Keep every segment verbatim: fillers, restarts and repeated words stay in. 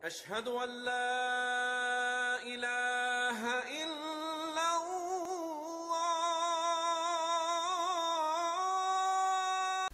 أشهد أن لا إله إلا الله.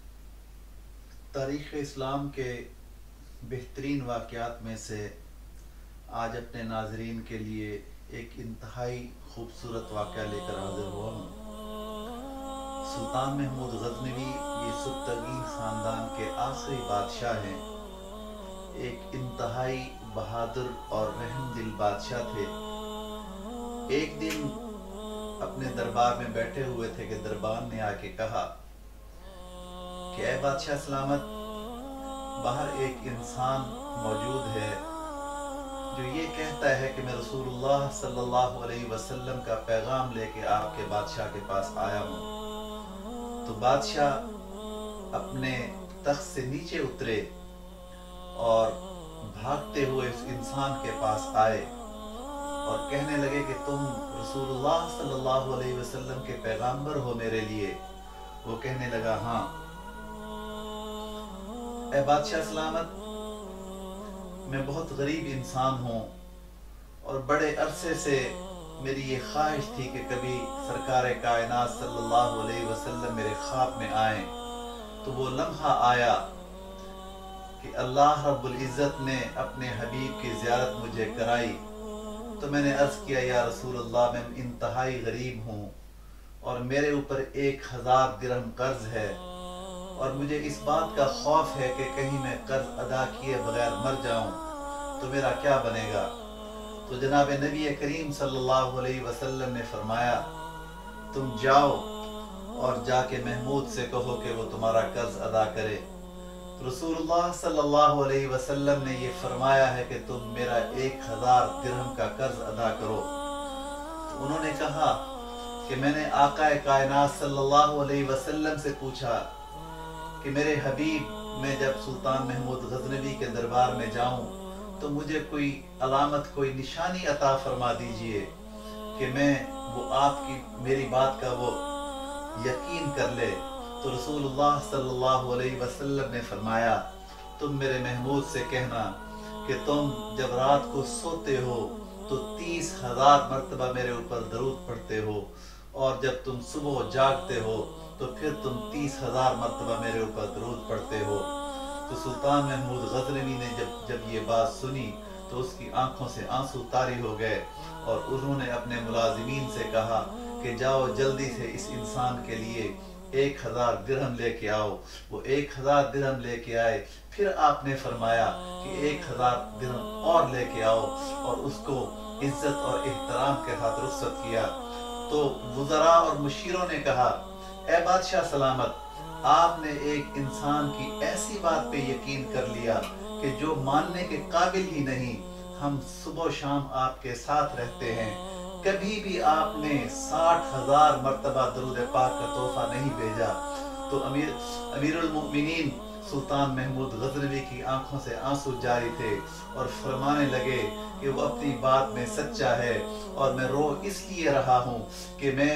تاریخ اسلام کے بہترین واقعات میں سے آج اپنے ناظرین کے لیے ایک انتہائی خوبصورت واقعہ لے کر حاضر ہوا ہوں۔ سلطان محمود غزنوی یہ سبتگین خاندان کے آخری بادشاہ ہیں۔ ایک انتہائی بہادر اور رحم دل بادشاہ تھے۔ ایک دن اپنے دربار میں بیٹھے ہوئے تھے کہ دربار نے آ کے کہا کہ اے بادشاہ سلامت، باہر ایک انسان موجود ہے جو یہ کہتا ہے کہ میں رسول اللہ صلی اللہ علیہ وسلم کا پیغام لے کے آپ کے بادشاہ کے پاس آیا ہوں۔ تو بادشاہ اپنے تخت سے نیچے اترے اور بھاگتے ہوئے اس انسان کے پاس آئے اور کہنے لگے کہ تم رسول اللہ صلی اللہ علیہ وسلم کے پیغامبر ہو میرے لیے؟ وہ کہنے لگا ہاں۔ اے بادشاہ سلامت، میں بہت غریب انسان ہوں اور بڑے عرصے سے میری یہ خواہش تھی کہ کبھی سرکار کائنات صلی اللہ علیہ وسلم میرے خواب میں آئیں۔ تو وہ لمحہ آیا کہ اللہ رب العزت نے اپنے حبیب کی زیارت مجھے کرائی۔ تو میں نے عرض کیا یا رسول اللہ، میں انتہائی غریب ہوں اور میرے اوپر ایک ہزار درہم قرض ہے اور مجھے اس بات کا خوف ہے کہ کہیں میں قرض ادا کیے بغیر مر جاؤں تو میرا کیا بنے گا؟ تو جناب نبی کریم صلی اللہ علیہ وسلم نے فرمایا تم جاؤ اور جا کے محمود سے کہو کہ وہ تمہارا قرض ادا کرے۔ رسول اللہ صلی اللہ علیہ وسلم نے یہ فرمایا ہے کہ تم میرا ایک ہزار درہم کا قرض ادا کرو۔ تو انہوں نے کہا کہ میں نے آقا کائنات صلی اللہ علیہ وسلم سے پوچھا کہ میرے حبیب، میں جب سلطان محمود غزنوی کے دربار میں جاؤں تو مجھے کوئی علامت، کوئی نشانی عطا فرما دیجئے کہ میں وہ آپ کی میری بات کا وہ یقین کر لے۔ تو رسول اللہ صلی اللہ علیہ وسلم نے فرمایا تم میرے محمود سے کہنا کہ تم جب رات کو سوتے ہو تو تیس ہزار مرتبہ میرے اوپر درود پڑھتے ہو اور جب تم صبح جاگتے ہو تو پھر تم تیس ہزار مرتبہ میرے اوپر درود پڑھتے ہو۔ تو سلطان محمود غزنوی نے جب جب یہ بات سنی تو اس کی آنکھوں سے آنسو طاری ہو گئے اور انہوں نے اپنے ملازمین سے کہا کہ جاؤ جلدی سے اس انسان کے لیے ایک ہزار درہم لے کے آؤ۔ وہ ایک ہزار درہم لے کے آئے۔ پھر آپ نے فرمایا کہ ایک ہزار درہم اور لے کے آؤ اور اس کو عزت اور احترام کے ساتھ رخصت کیا۔ تو وزراء اور مشیروں نے کہا اے بادشاہ سلامت، آپ نے ایک انسان کی ایسی بات پہ یقین کر لیا کہ جو ماننے کے قابل ہی نہیں۔ ہم صبح و شام آپ کے ساتھ رہتے ہیں، کبھی بھی آپ نے ساٹھ ہزار مرتبہ درود پاک کا تحفہ نہیں بھیجا۔ تو امیر امیر المؤمنین سلطان محمود غزنوی کی آنکھوں سے آنسو جاری تھے اور فرمانے لگے کہ وہ اپنی بات میں سچا ہے اور میں رو اس لیے رہا ہوں کہ میں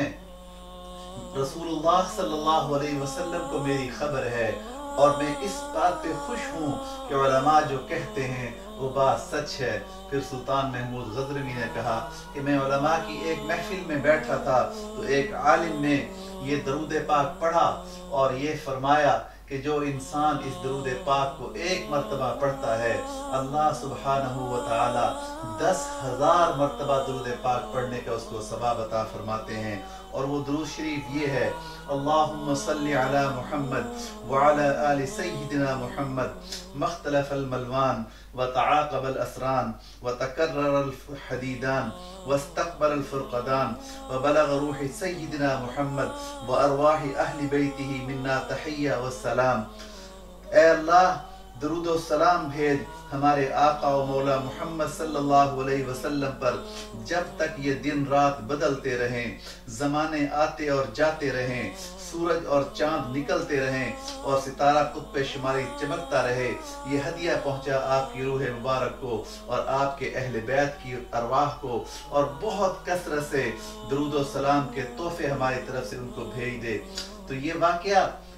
رسول اللہ صلی اللہ علیہ وسلم کو میری خبر ہے اور میں اس بات پہ خوش ہوں کہ علماء جو کہتے ہیں وہ بات سچ ہے۔ پھر سلطان محمود غزنوی نے کہا کہ میں علماء کی ایک محفل میں بیٹھا تھا تو ایک عالم نے یہ درود پاک پڑھا اور یہ فرمایا کہ جو انسان اس درود پاک کو ایک مرتبہ پڑھتا ہے اللہ سبحانہ و تعالی دس ہزار مرتبہ درود پاک پڑھنے کا اس کو ثواب عطا فرماتے ہیں۔ اور وہ درود شریف یہ ہے اللہم صلی علی محمد وعلی آل سیدنا محمد مختلف الملوان وتعاقب الاسران وتکرر الحدیدان واستقبل الفرقدان وبلغ روح سیدنا محمد وارواح اہل بیتہ منا تحیہ والسلام۔ اے اللہ درود و سلام بھیج ہمارے آقا و مولا محمد صلی اللہ علیہ وسلم پر جب تک یہ دن رات بدلتے رہیں، زمانے آتے اور جاتے رہیں، سورج اور چاند نکلتے رہیں اور ستارہ قطب شمالی چمکتا رہے۔ یہ ہدیہ پہنچا آپ کی روح مبارک کو اور آپ کے اہل بیت کی ارواح کو، اور بہت کثرت سے درود و سلام کے تحفے ہماری طرف سے ان کو بھیج دے۔ تو یہ واقعہ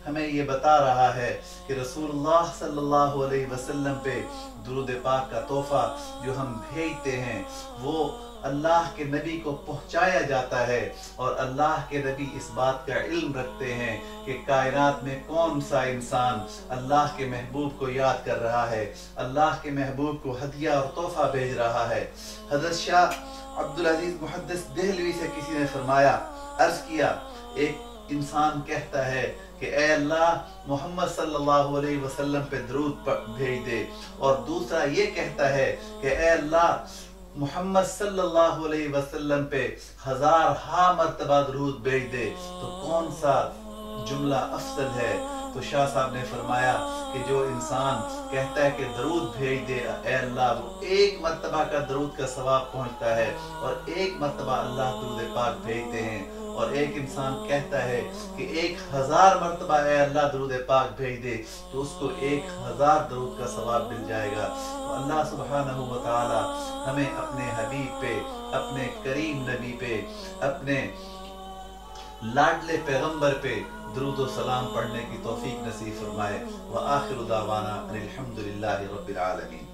ہمیں یہ بتا رہا ہے کہ رسولullah صلی اللہ علیہ وسلم پہ درود پاک کا تحفہ جو ہم بھیجتے ہیں وہ اللہ کے نبی کو پہنچایا جاتا ہے، اور اللہ کے نبی اس بات کا علم رکھتے ہیں کہ کائنات میں کون سا انسان اللہ کے محبوب کو یاد کر رہا ہے، اللہ کے محبوب کو ہدیہ اور تحفہ بھیج رہا ہے۔ حضرت شاہ عبدالعزیز محدث دہلوی سے کسی نے فرمایا، عرض کیا، ایک انسان کہتا ہے کہ اے اللہ محمد صلی اللہ علیہ وسلم پہ درود بھیج دے، اور دوسرا یہ کہتا ہے کہ اے اللہ محمد صلی اللہ علیہ وسلم پہ ہزار ہا مرتبہ درود بھیج دے، تو کون سا جملہ افضل ہے؟ تو شاہ صاحب نے فرمایا کہ جو انسان کہتا ہے کہ درود بھیج دے اے اللہ، وہ ایک مرتبہ کا درود کا ثواب پہنچتا ہے، اور ایک مرتبہ اللہ درود پاک بھیجتے ہیں، اور ایک انسان کہتا ہے کہ ایک ہزار مرتبہ اے اللہ درود پاک بھیج دے تو اس کو ایک ہزار درود کا ثواب مل جائے گا۔ تو اللہ سبحانہ و تعالی ہمیں اپنے حبیب پہ، اپنے کریم نبی پہ، اپنے لاڈلے پیغمبر پہ درود و سلام پڑھنے کی توفیق نصیب فرمائے۔ وآخر دعوانا ان الحمد للہ رب العالمین۔